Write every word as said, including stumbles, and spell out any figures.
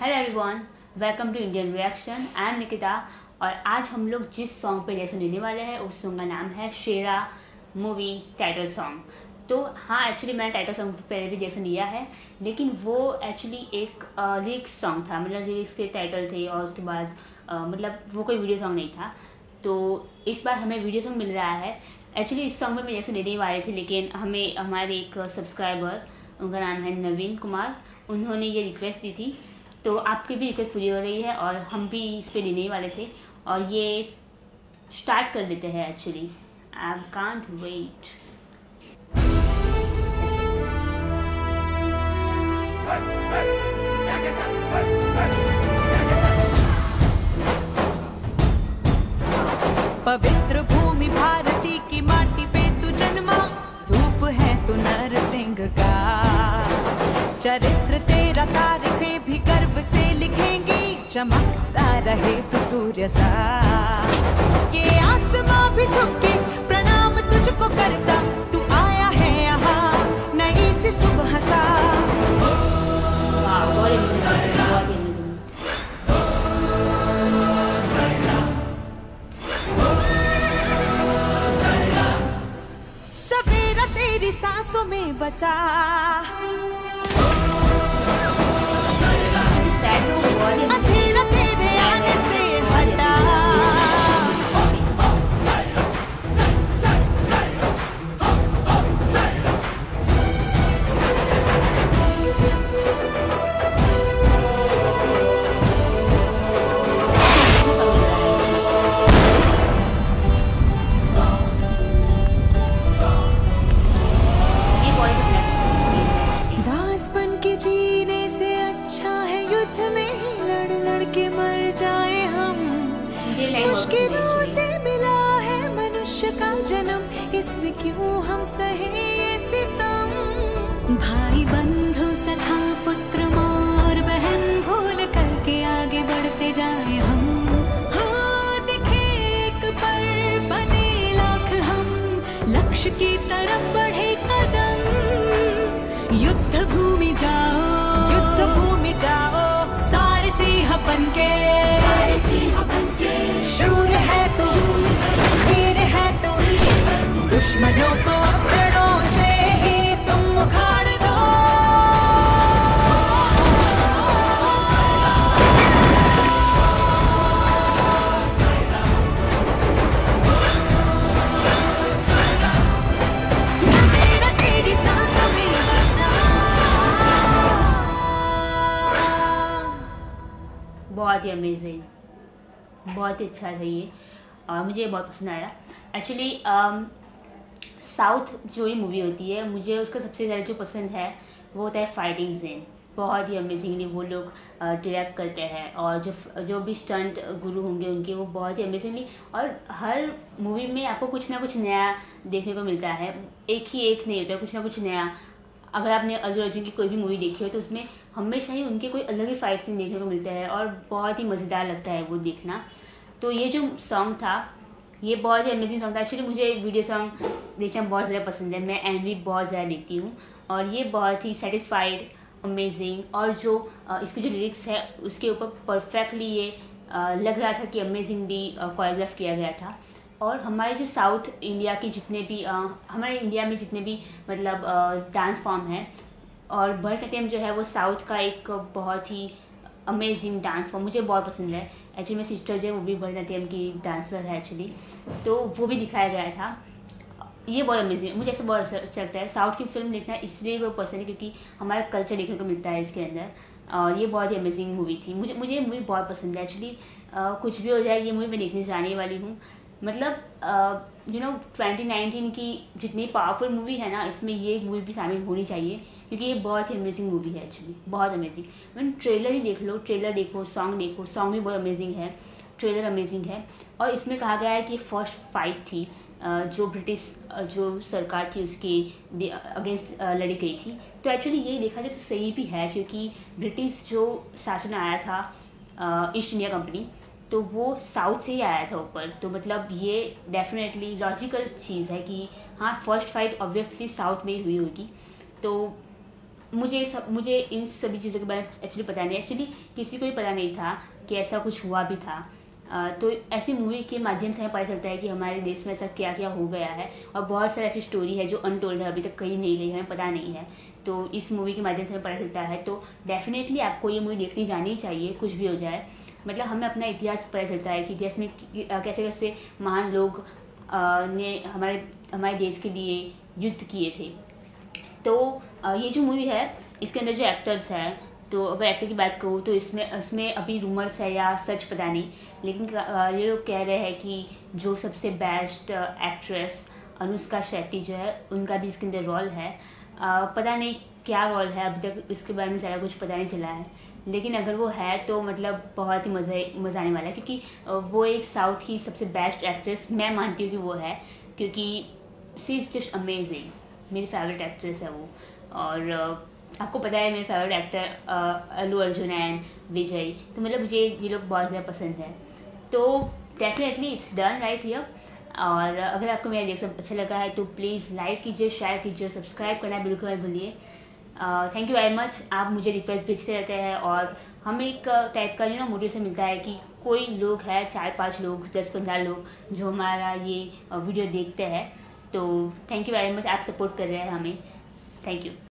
Hello everyone, welcome to Indian reaction. I am Nikita और आज हम लोग जिस सॉन्ग पे रिएक्शन देने वाले हैं उस सॉन्ग का नाम है सyeraa मूवी टाइटल सॉन्ग। तो हाँ, एक्चुअली मैंने टाइटल सॉन्ग पहले भी रिएक्शन दिया है, लेकिन वो एक्चुअली एक लिरिक्स सॉन्ग था, मतलब लिरिक्स के टाइटल थे और उसके बाद uh, मतलब वो कोई वीडियो सॉन्ग नहीं था। तो इस बार हमें वीडियो सॉन्ग मिल रहा है। एक्चुअली इस सॉन्ग में मैं रिएक्शन देने वाले थे, लेकिन हमें हमारे एक सब्सक्राइबर, उनका नाम है नवीन कुमार, उन्होंने ये रिक्वेस्ट दी थी, तो आपकी भी रिक्वेस्ट पूरी हो रही है और हम भी इस पर देने ही वाले थे और ये स्टार्ट कर देते हैं। Actually I can't wait. पवित्र भूमि भारती की माटी पे तू जन्मा, रूप है तू नरसिंह का, चरित्र तेरा तारीखें भी गर्व से लिखेंगी, चमकता रहे तू सूर्य सा। ये आसमां भी झुके प्रणाम तुझको करता, तू आया है यहाँ नई सी सुबह सा। सवेरा तेरी सांसों में बसा, अंधेरा तेरे आने से हटा। दास बन के जीने से अच्छा है युद्ध में लड़ लड़ के मर जाए हम। मुश्किलों से मिला है मनुष्य का जन्म, इसमें क्यों हम सहे ये सितम। भाई बंधु सखा पुत्र माँ और बहन भूल करके आगे बढ़ते जाए हम। हाँ दिखे एक पर बने लाख हम, लक्ष्य की तरफ बढ़े कदम। युद्ध भूमि जाओ, युद्ध भूमि जाओ, सारे सिंह बनके, सारे सिंह बनके। शूर है तू, वीर है तू, दुश्मनों को जड़ों से ही तुम उखाड़ दो। बहुत ही अमेजिंग, बहुत ही अच्छा था ये और मुझे बहुत पसंद आया। एक्चुअली साउथ जो ये मूवी होती है, मुझे उसका सबसे ज़्यादा जो पसंद है वो होता है फाइटिंग सीन। बहुत ही अमेजिंगली वो लोग डायरेक्ट करते हैं और जो जो भी स्टंट गुरु होंगे उनके, वो बहुत ही अमेजिंगली, और हर मूवी में आपको कुछ ना कुछ नया देखने को मिलता है। एक ही एक नहीं होता, कुछ ना कुछ नया। अगर आपने अल्लू अर्जुन की कोई भी मूवी देखी हो तो उसमें हमेशा ही उनके कोई अलग ही फाइट सीन देखने को मिलता है और बहुत ही मज़ेदार लगता है वो देखना। तो ये जो सॉन्ग था ये बहुत ही अमेजिंग सॉन्ग था। एक्चुअली मुझे वीडियो सॉन्ग देखना बहुत ज़्यादा पसंद है, मैं एनवी बहुत ज़्यादा देखती हूँ और ये बहुत ही सेटिस्फाइड, अमेजिंग, और जो इसके जो लिरिक्स है उसके ऊपर परफेक्टली ये लग रहा था कि अमेजिंगली कोरियोग्राफ किया गया था। और हमारे जो साउथ इंडिया की जितने भी आ, हमारे इंडिया में जितने भी मतलब डांस फॉर्म है, और भरतनाट्यम जो है वो साउथ का एक बहुत ही अमेजिंग डांस फॉर्म, मुझे बहुत पसंद है। एक्चुअली मेरी सिस्टर जो है वो भी भरतनाट्यम की डांसर है एक्चुअली, तो वो भी दिखाया गया था। ये बहुत अमेजिंग, मुझे ऐसा बहुत अच्छा लगता है। साउथ की फिल्म देखना इसलिए वो पसंद है क्योंकि हमारा कल्चर देखने को मिलता है इसके अंदर, और ये बहुत ही अमेजिंग मूवी थी। मुझे मुझे मूवी बहुत पसंद है एक्चुअली। कुछ भी हो जाए ये मूवी मैं देखने जाने वाली हूँ। मतलब यू नो ट्वेंटी नाइनटीन की जितनी पावरफुल मूवी है ना, इसमें ये मूवी भी शामिल होनी चाहिए क्योंकि ये बहुत ही अमेजिंग मूवी है एक्चुअली, बहुत अमेजिंग। मैंने ट्रेलर ही देख लो, ट्रेलर देखो, सॉन्ग देखो, सॉन्ग भी बहुत अमेजिंग है, ट्रेलर अमेजिंग है। और इसमें कहा गया है कि फर्स्ट फाइट थी जो ब्रिटिश जो सरकार थी उसके अगेंस्ट लड़ी गई थी। तो एक्चुअली ये देखा जाए तो सही भी है क्योंकि ब्रिटिश जो शासन आया था ईस्ट इंडिया कंपनी, तो वो साउथ से ही आया था ऊपर। तो मतलब ये डेफिनेटली लॉजिकल चीज़ है कि हाँ फर्स्ट फाइट ऑब्वियसली साउथ में ही हुई होगी। तो मुझे सब मुझे इन सभी चीज़ों के बारे में एक्चुअली पता नहीं, एक्चुअली किसी को भी पता नहीं था कि ऐसा कुछ हुआ भी था। तो ऐसी मूवी के माध्यम से हमें पता चलता है कि हमारे देश में ऐसा क्या क्या हो गया है, और बहुत सारी ऐसी स्टोरी है जो अनटोल्ड है, अभी तक कहीं नहीं गई है, हमें पता नहीं है। तो इस मूवी के माध्यम से हमें पता चलता है। तो डेफिनेटली आपको ये मूवी देखनी जानी चाहिए, कुछ भी हो जाए। मतलब हमें अपना इतिहास पता चलता है कि देश में कैसे कैसे महान लोग ने हमारे हमारे देश के लिए युद्ध किए थे। तो ये जो मूवी है इसके अंदर जो एक्टर्स हैं, तो अगर एक्टर की बात करूँ तो इसमें इसमें अभी रूमर्स है या सच पता नहीं, लेकिन ये लोग कह रहे हैं कि जो सबसे बेस्ट एक्ट्रेस अनुष्का शेट्टी जो है उनका भी इसके अंदर रोल है। पता नहीं क्या रोल है, अभी तक इसके बारे में ज़्यादा कुछ पता नहीं चला है, लेकिन अगर वो है तो मतलब बहुत ही मज़ा मज़ा आने वाला है, क्योंकि वो एक साउथ की सबसे बेस्ट एक्ट्रेस मैं मानती हूँ कि वो है, क्योंकि सी इज़ जस्ट अमेजिंग। मेरी फेवरेट एक्ट्रेस है वो। और आपको पता है मेरे favourite actor Allu Arjun and Vijay, तो मतलब मुझे ये लोग बहुत ज़्यादा पसंद है। तो definitely it's done right here. और अगर आपको मेरा रिएक्शन अच्छा लगा है तो प्लीज़ लाइक कीजिए, शेयर कीजिए, सब्सक्राइब करना बिल्कुल मत भूलिए। Thank you very much. आप मुझे रिक्वेस्ट भेजते रहते हैं और हमें एक टाइप का यू नो मोटिवेशन मिलता है कि कोई लोग हैं, चार पाँच लोग, दस पंद्रह लोग जो हमारा ये वीडियो देखते हैं। तो थैंक यू वेरी मच, आप सपोर्ट कर रहे हैं हमें। Thank you.